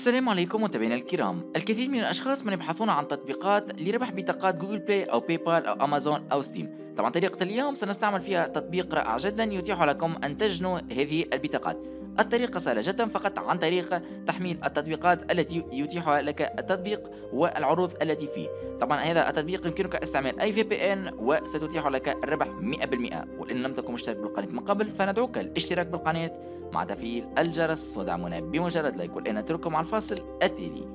السلام عليكم متابعينا الكرام. الكثير من الأشخاص من يبحثون عن تطبيقات لربح بطاقات جوجل بلاي أو باي بال أو أمازون أو ستيم. طبعا طريقة اليوم سنستعمل فيها تطبيق رائع جدا يتيح لكم أن تجنوا هذه البطاقات. الطريقة سهلة جدا، فقط عن طريق تحميل التطبيقات التي يتيح لك التطبيق والعروض التي فيه. طبعا هذا التطبيق يمكنك استعمال أي VPN وستتيح لك الربح 100%. وإن لم تكن مشترك بالقناة من قبل فندعوك الاشتراك بالقناة مع تفعيل الجرس ودعمنا بمجرد لايك. والآن نترككم مع الفاصل التالي.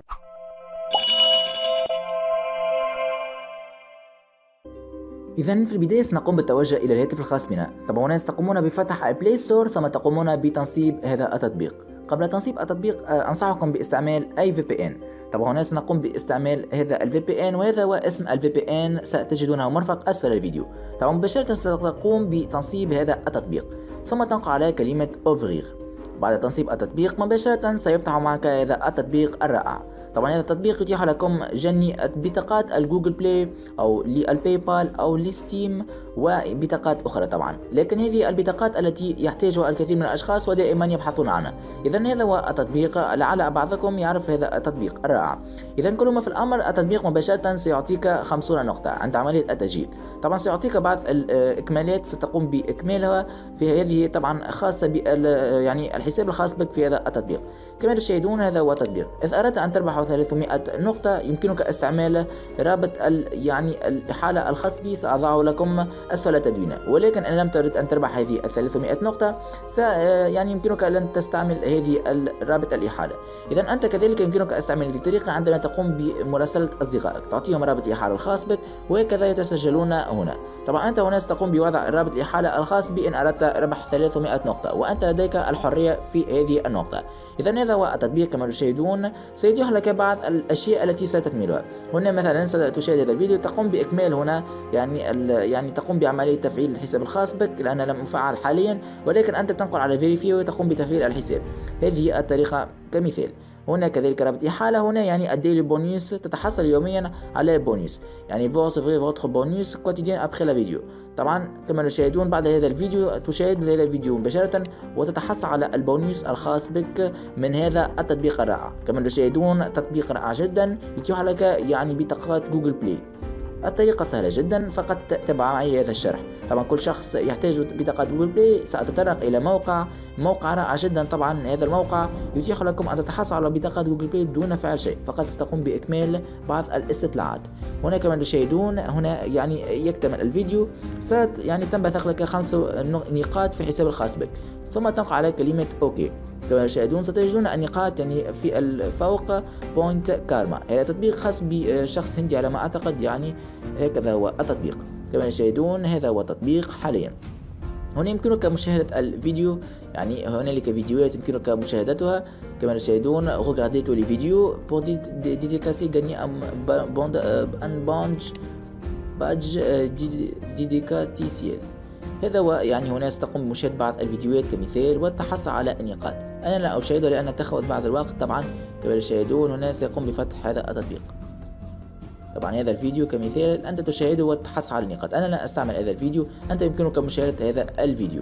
إذا في البداية سنقوم بالتوجه إلى الهاتف الخاص بنا. طبعا هنا ستقومون بفتح البلاي ستور ثم تقومون بتنصيب هذا التطبيق. قبل تنصيب التطبيق أنصحكم باستعمال أي VPN. طبعا هنا سنقوم باستعمال هذا ال VPN، وهذا هو اسم ال VPN ستجدونه مرفق أسفل الفيديو. طبعا مباشرة ستقوم بتنصيب هذا التطبيق ثم تنقر على كلمة أوفغيغ. بعد تنصيب التطبيق مباشرة سيفتح معك هذا التطبيق الرائع. طبعا هذا التطبيق يتيح لكم جني بطاقات الجوجل بلاي او للباي بال او لستيم وبطاقات اخرى طبعا، لكن هذه البطاقات التي يحتاجها الكثير من الاشخاص ودائما يبحثون عنها. اذا هذا هو التطبيق، لعل بعضكم يعرف هذا التطبيق الرائع. اذا كل ما في الامر التطبيق مباشرة سيعطيك 50 نقطة عند عملية التسجيل. طبعا سيعطيك بعض الاكمالات ستقوم باكمالها، في هذه طبعا خاصة يعني الحساب الخاص بك في هذا التطبيق. كما تشاهدون هذا هو التطبيق. إذا أردت أن تربح 300 نقطة يمكنك استعمال رابط يعني الإحالة الخاص بي، سأضعه لكم أسفل التدوين. ولكن إن لم ترد أن تربح هذه 300 نقطة يعني يمكنك أن تستعمل هذه رابط الإحالة. إذا أنت كذلك يمكنك استعمال هذه الطريقة عندما تقوم بمراسلة أصدقائك، تعطيهم رابط الإحالة الخاص بك وهكذا يتسجلون هنا. طبعا أنت هنا ستقوم بوضع رابط الإحالة الخاص بي إن أردت ربح 300 نقطة، وأنت لديك الحرية في هذه النقطة. إذا هذا هو التطبيق كما تشاهدون، سيتيح لك بعض الأشياء التي ستكملها. هنا مثلا ستشاهد هذا الفيديو، تقوم بإكمال هنا يعني تقوم بعملية تفعيل الحساب الخاص بك لأنه لم أفعل حاليا، ولكن أنت تنقل على فيريفي وتقوم بتفعيل الحساب. هذه الطريقة كمثال. هنا كذلك رابط إحالة، هنا يعني الديلي بونيس، تتحصل يوميا على بونيس، يعني فوتر بونيس كوتيديان أبخي لا فيديو. طبعا كما تشاهدون بعد هذا الفيديو تشاهد هذا الفيديو مباشرة وتتحصل على البونيس الخاص بك من هذا التطبيق الرائع. كما تشاهدون تطبيق رائع جدا يتيح لك يعني بطاقات جوجل بلاي. الطريقة سهلة جدا، فقط تتبع معي هذا الشرح. طبعا كل شخص يحتاج بطاقة جوجل بلاي سأتطرق إلى موقع رائع جدا. طبعا هذا الموقع يتيح لكم أن تتحصل على بطاقة جوجل بلاي دون فعل شيء، فقط ستقوم بإكمال بعض الاستطلاعات. هنا كما تشاهدون هنا يعني يكتمل الفيديو، يعني تنبثق لك 5 نقاط في الحساب الخاص بك، ثم تنقل على كلمة أوكي. كما تشاهدون ستجدون النقاط يعني في الفوق بوينت كارما. هذا تطبيق خاص بشخص هندي على ما أعتقد، يعني هكذا هو التطبيق. كما تشاهدون هذا هو التطبيق حاليا. هنا يمكنك مشاهدة الفيديو، يعني هنالك فيديوهات يمكنك مشاهدتها. كما تشاهدون regardez tous les vidéos pour dédicacer gagner un badge dédicaticiel. هذا هو يعني هنا ستقوم بمشاهدة بعض الفيديوهات كمثال والتحصل على النقاط. أنا لا أشاهدها لأن تأخذ بعض الوقت. طبعا كما تشاهدون هنا سيقوم بفتح هذا التطبيق. طبعا هذا الفيديو كمثال أنت تشاهده وتحصل على النقاط. أنا لا أستعمل هذا الفيديو، أنت يمكنك مشاهدة هذا الفيديو.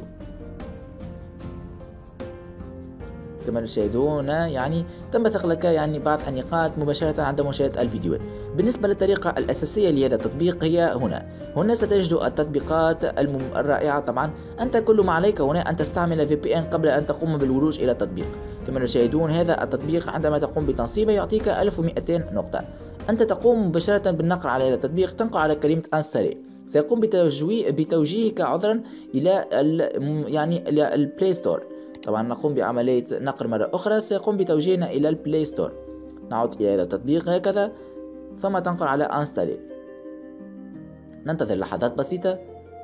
كما تشاهدون يعني تنبثق لك يعني بعض النقاط مباشرة عند مشاهدة الفيديوهات. بالنسبة للطريقة الأساسية لهذا التطبيق هي هنا ستجد التطبيقات الرائعة. طبعا أنت كل ما عليك هنا أن تستعمل VPN قبل أن تقوم بالولوج إلى التطبيق. كما تشاهدون هذا التطبيق عندما تقوم بتنصيبه يعطيك 1200 نقطة. أنت تقوم مباشرة بالنقر على هذا التطبيق، تنقر على كلمة انستالي، سيقوم بتوجيهك عذرا إلى يعني إلى البلاي ستور. طبعا نقوم بعملية نقر مرة أخرى، سيقوم بتوجيهنا إلى البلاي ستور. نعود إلى هذا التطبيق هكذا ثم تنقر على انستالي. ننتظر لحظات بسيطة.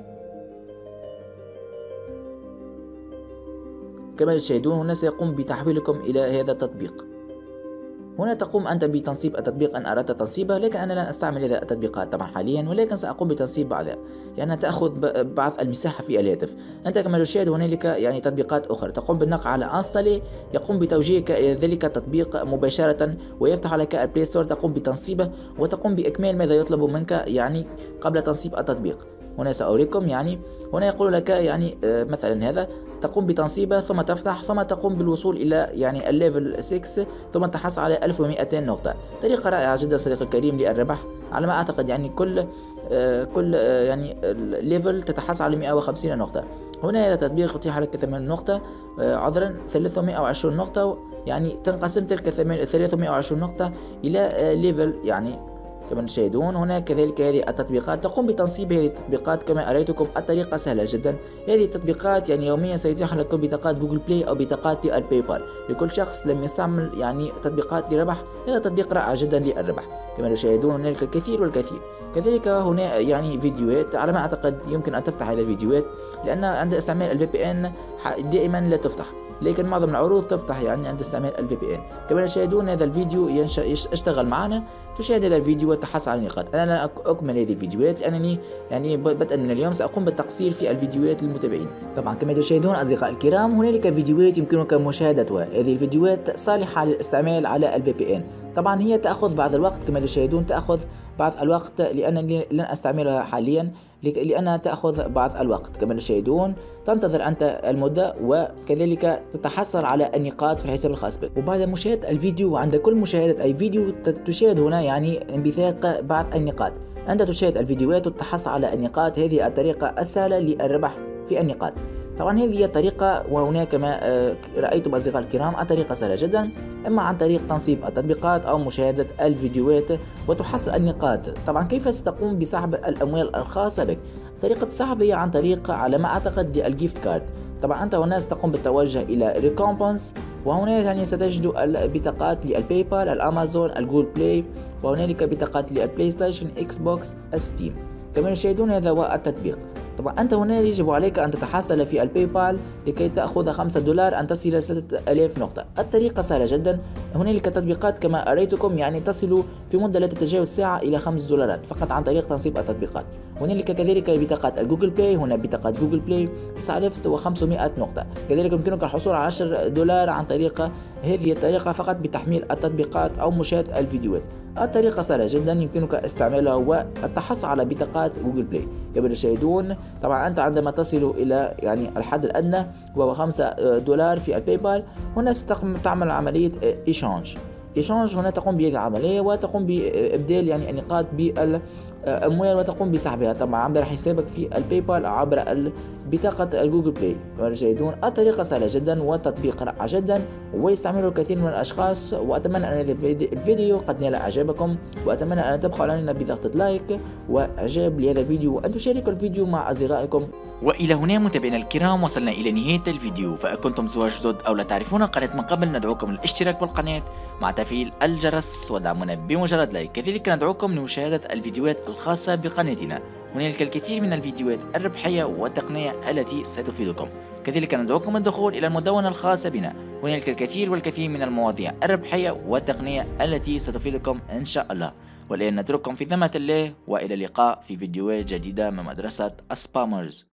كما تشاهدون هنا سيقوم بتحويلكم إلى هذا التطبيق. هنا تقوم أنت بتنصيب التطبيق أن أردت تنصيبه، لكن أنا لن أستعمل هذه التطبيقات طبعا حاليا، ولكن سأقوم بتنصيب بعضها لأنها تأخذ بعض المساحة في الهاتف. أنت كما تشاهد هنالك يعني تطبيقات أخرى، تقوم بالنقر على انستالي يقوم بتوجيهك إلى ذلك التطبيق مباشرة ويفتح لك البلاي ستور، تقوم بتنصيبه وتقوم بإكمال ماذا يطلب منك يعني قبل تنصيب التطبيق. هنا سأريكم يعني. هنا يقول لك يعني مثلا هذا تقوم بتنصيبه ثم تفتح ثم تقوم بالوصول إلى يعني الليفل 6 ثم تحصل على 1200 نقطة. طريقة رائعة جدا صديقي الكريم للربح على ما أعتقد. يعني كل يعني ليفل تتحصل على 150 نقطة. هنا هذا تطبيق يتيح لك 8 نقطة عذرا 320 نقطة. يعني تنقسم تلك 320 نقطة إلى ليفل يعني كما تشاهدون هنا. كذلك هذه التطبيقات تقوم بتنصيب هذه التطبيقات كما أريتكم. الطريقة سهلة جدا. هذه التطبيقات يعني يوميا سيتيح لكم بطاقات جوجل بلاي أو بطاقات الباي بال لكل شخص لم يستعمل يعني تطبيقات لربح. هذا تطبيق رائع جدا للربح كما تشاهدون. هناك الكثير والكثير. كذلك هنا يعني فيديوهات على ما أعتقد يمكن أن تفتح هذه الفيديوهات لأن عند استعمال الفي بي ان دائما لا تفتح، لكن معظم العروض تفتح يعني عند استعمال الفي بي ان. كما تشاهدون هذا الفيديو يشتغل معنا. تشاهد هذا الفيديو وتحصل على النقاط. انا لا اكمل هذه الفيديوهات لانني يعني بدءا من اليوم ساقوم بالتقصير في الفيديوهات للمتابعين. طبعا كما تشاهدون اصدقائي الكرام هنالك فيديوهات يمكنك مشاهدتها. هذه الفيديوهات صالحة للاستعمال على الفي بي ان. طبعا هي تأخذ بعض الوقت كما تشاهدون، تأخذ بعض الوقت لأنني لن أستعملها حاليا لأنها تأخذ بعض الوقت. كما تشاهدون تنتظر أنت المدة وكذلك تتحصل على النقاط في الحساب الخاص بك. وبعد مشاهدة الفيديو وعند كل مشاهدة أي فيديو تشاهد هنا يعني انبثاق بعض النقاط. أنت تشاهد الفيديوهات وتحصل على النقاط. هذه الطريقة السهلة للربح في النقاط. طبعا هذه هي الطريقة. وهناك كما رأيتم أصدقائي الكرام الطريقة سهلة جدا، إما عن طريق تنصيب التطبيقات أو مشاهدة الفيديوهات وتحصل النقاط. طبعا كيف ستقوم بسحب الأموال الخاصة بك؟ طريقة السحب هي عن طريق على ما أعتقد الجيفت كارد. طبعا أنت هنا ستقوم بالتوجه إلى ريكومبنس وهنا يعني ستجد البطاقات للباي بال، الأمازون، الجوجل بلاي، وهنالك بطاقات للبلاي ستيشن، إكس بوكس، ستيم. كما يشاهدون هذا هو التطبيق. طبعا أنت هنا يجب عليك أن تتحصل في الباي بال لكي تأخذ $5 أن تصل 6000 نقطة. الطريقة سهلة جدا. هنالك تطبيقات كما أريتكم يعني تصل في مدة لا تتجاوز ساعة إلى $5 فقط عن طريق تنصيب التطبيقات. هنالك كذلك بطاقات الجوجل بلاي. هنا بطاقة جوجل بلاي 9500 نقطة. كذلك يمكنك الحصول على $10 عن طريق هذه الطريقة فقط بتحميل التطبيقات أو مشاهدة الفيديوهات. الطريقة سهلة جدا يمكنك استعمالها والتحصل على بطاقات جوجل بلاي. كما تشاهدون طبعا أنت عندما تصل إلى يعني الحد الأدنى وهو $5 في الباي بال هنا ستعمل عملية إيشانج. هنا تقوم بهذه العملية وتقوم بإبدال يعني النقاط بالأموال وتقوم بسحبها طبعا عبر حسابك في الباي بال أو عبر بطاقة الجوجل بلاي. كما تشاهدون الطريقة سهلة جدا والتطبيق رائع جدا ويستعمله الكثير من الأشخاص. وأتمنى أن هذا الفيديو قد نال إعجابكم، وأتمنى أن تبخلوا علينا بضغطة لايك وإعجاب لهذا الفيديو وأن تشاركوا الفيديو مع أصدقائكم. وإلى هنا متابعينا الكرام وصلنا إلى نهاية الفيديو. فأكنتم زوار جدد أو لا تعرفون القناة من قبل ندعوكم للاشتراك بالقناة مع تفعيل الجرس ودعمنا بمجرد لايك. كذلك ندعوكم لمشاهدة الفيديوهات الخاصة بقناتنا. هنالك الكثير من الفيديوهات الربحية والتقنية التي ستفيدكم. كذلك ندعوكم الدخول إلى المدونة الخاصة بنا. هنالك الكثير والكثير من المواضيع الربحية والتقنية التي ستفيدكم إن شاء الله. والآن نترككم في ذمة الله وإلى اللقاء في فيديوهات جديدة من مدرسة السبامرز.